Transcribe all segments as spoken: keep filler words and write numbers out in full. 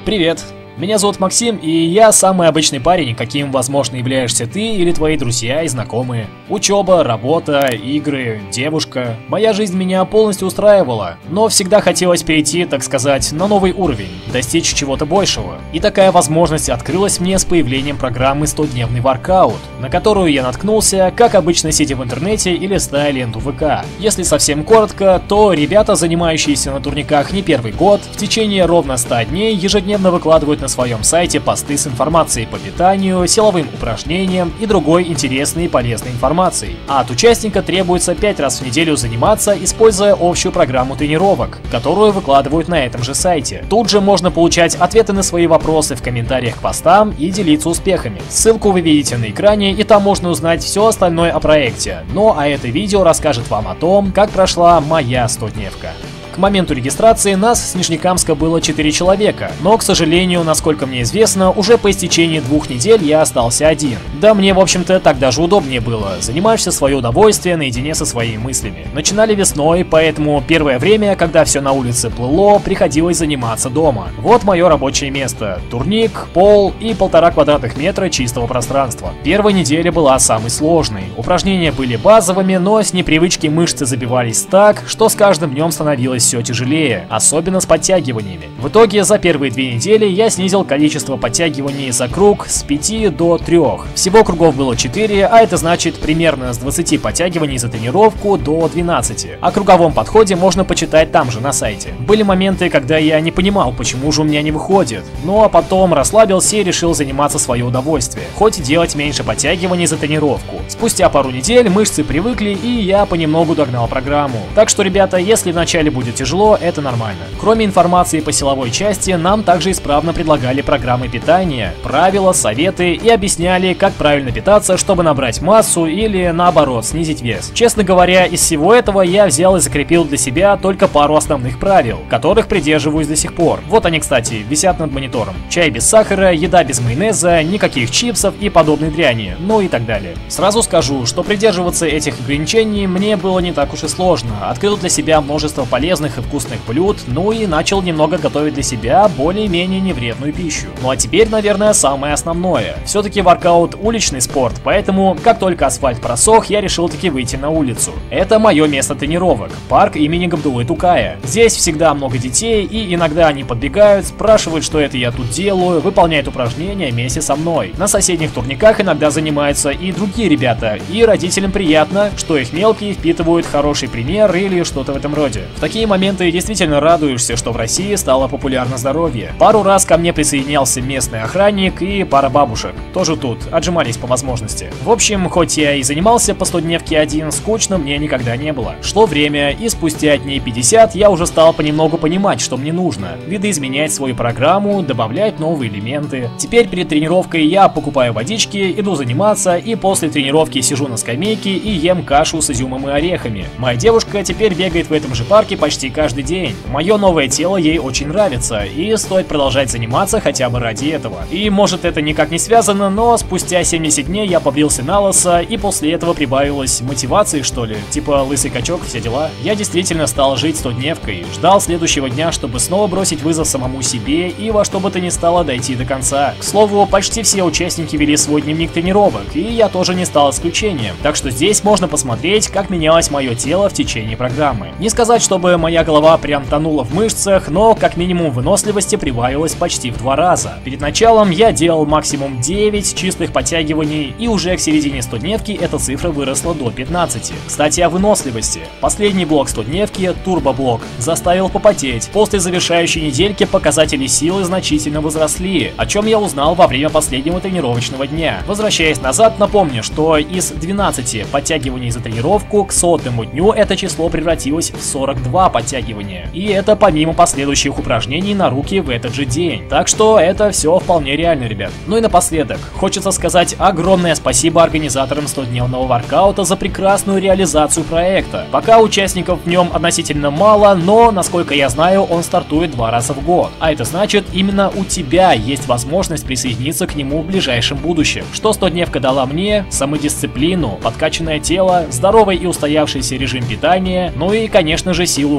Привет! Меня зовут Максим, и я самый обычный парень, каким, возможно, являешься ты или твои друзья и знакомые. Учеба, работа, игры, девушка. Моя жизнь меня полностью устраивала, но всегда хотелось перейти, так сказать, на новый уровень, достичь чего-то большего. И такая возможность открылась мне с появлением программы стодневный воркаут, на которую я наткнулся, как обычно сидя в интернете или листая ленту ВК. Если совсем коротко, то ребята, занимающиеся на турниках не первый год, в течение ровно ста дней ежедневно выкладывают на своем сайте посты с информацией по питанию, силовым упражнениям и другой интересной и полезной информацией. А от участника требуется пять раз в неделю заниматься, используя общую программу тренировок, которую выкладывают на этом же сайте. Тут же можно получать ответы на свои вопросы в комментариях к постам и делиться успехами. Ссылку вы видите на экране, и там можно узнать все остальное о проекте. Ну а это видео расскажет вам о том, как прошла моя стодневка. К моменту регистрации нас с Нижнекамска было четыре человека, но, к сожалению, насколько мне известно, уже по истечении двух недель я остался один. Да мне, в общем-то, так даже удобнее было, занимаешься в свое удовольствие наедине со своими мыслями. Начинали весной, поэтому первое время, когда все на улице плыло, приходилось заниматься дома. Вот мое рабочее место. Турник, пол и полтора квадратных метра чистого пространства. Первая неделя была самой сложной. Упражнения были базовыми, но с непривычки мышцы забивались так, что с каждым днем становилось все тяжелее, особенно с подтягиваниями. В итоге за первые две недели я снизил количество подтягиваний за круг с пяти до трёх. Всего кругов было четыре, а это значит примерно с двадцати подтягиваний за тренировку до двенадцати. О круговом подходе можно почитать там же на сайте. Были моменты, когда я не понимал, почему же у меня не выходит, ну а потом расслабился и решил заниматься в свое удовольствие, хоть и делать меньше подтягиваний за тренировку. Спустя пару недель мышцы привыкли, и я понемногу догнал программу. Так что, ребята, если вначале будет тяжело, это нормально. Кроме информации по силовой части, нам также исправно предлагали программы питания, правила, советы и объясняли, как правильно питаться, чтобы набрать массу или, наоборот, снизить вес. Честно говоря, из всего этого я взял и закрепил для себя только пару основных правил, которых придерживаюсь до сих пор. Вот они, кстати, висят над монитором. Чай без сахара, еда без майонеза, никаких чипсов и подобной дряни, ну и так далее. Сразу скажу, что придерживаться этих ограничений мне было не так уж и сложно. Открыл для себя множество полезных и вкусных блюд, ну и начал немного готовить для себя более-менее невредную пищу. Ну а теперь, наверное, самое основное. Все-таки воркаут уличный спорт, поэтому, как только асфальт просох, я решил таки выйти на улицу. Это мое место тренировок, парк имени Габдуллы Тукая. Здесь всегда много детей, и иногда они подбегают, спрашивают, что это я тут делаю, выполняют упражнения вместе со мной. На соседних турниках иногда занимаются и другие ребята, и родителям приятно, что их мелкие впитывают хороший пример или что-то в этом роде. В такие моменты действительно радуешься, что в России стало популярно здоровье. Пару раз ко мне присоединялся местный охранник и пара бабушек. Тоже тут, отжимались по возможности. В общем, хоть я и занимался по стодневке один, скучно мне никогда не было. Шло время, и спустя дней пятьдесят я уже стал понемногу понимать, что мне нужно. Видоизменять свою программу, добавлять новые элементы. Теперь перед тренировкой я покупаю водички, иду заниматься, и после тренировки сижу на скамейке и ем кашу с изюмом и орехами. Моя девушка теперь бегает в этом же парке почти каждый день. Мое новое тело ей очень нравится, и стоит продолжать заниматься хотя бы ради этого. И может это никак не связано, но спустя семьдесят дней я побрился на лысо, и после этого прибавилось мотивации, что ли, типа лысый качок, все дела. Я действительно стал жить стодневкой, ждал следующего дня, чтобы снова бросить вызов самому себе и во что бы то ни стало дойти до конца. К слову, почти все участники вели свой дневник тренировок, и я тоже не стал исключением, так что здесь можно посмотреть, как менялось мое тело в течение программы. Не сказать, чтобы моя голова прям тонула в мышцах, но как минимум выносливости прибавилось почти в два раза. Перед началом я делал максимум девять чистых подтягиваний, и уже к середине стодневки эта цифра выросла до пятнадцати. Кстати, о выносливости. Последний блок стодневки, турбоблок, заставил попотеть. После завершающей недельки показатели силы значительно возросли, о чем я узнал во время последнего тренировочного дня. Возвращаясь назад, напомню, что из двенадцати подтягиваний за тренировку к сотому дню это число превратилось в сорок два подтягивания. И это помимо последующих упражнений на руки в этот же день. Так что это все вполне реально, ребят. Ну и напоследок, хочется сказать огромное спасибо организаторам стодневного воркаута за прекрасную реализацию проекта. Пока участников в нем относительно мало, но, насколько я знаю, он стартует два раза в год. А это значит, именно у тебя есть возможность присоединиться к нему в ближайшем будущем. Что стодневка дала мне? Самодисциплину, подкачанное тело, здоровый и устоявшийся режим питания, ну и, конечно же, силу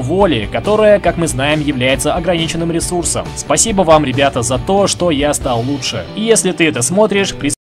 воли, которая, как мы знаем, является ограниченным ресурсом. Спасибо вам, ребята, за то, что я стал лучше. И если ты это смотришь,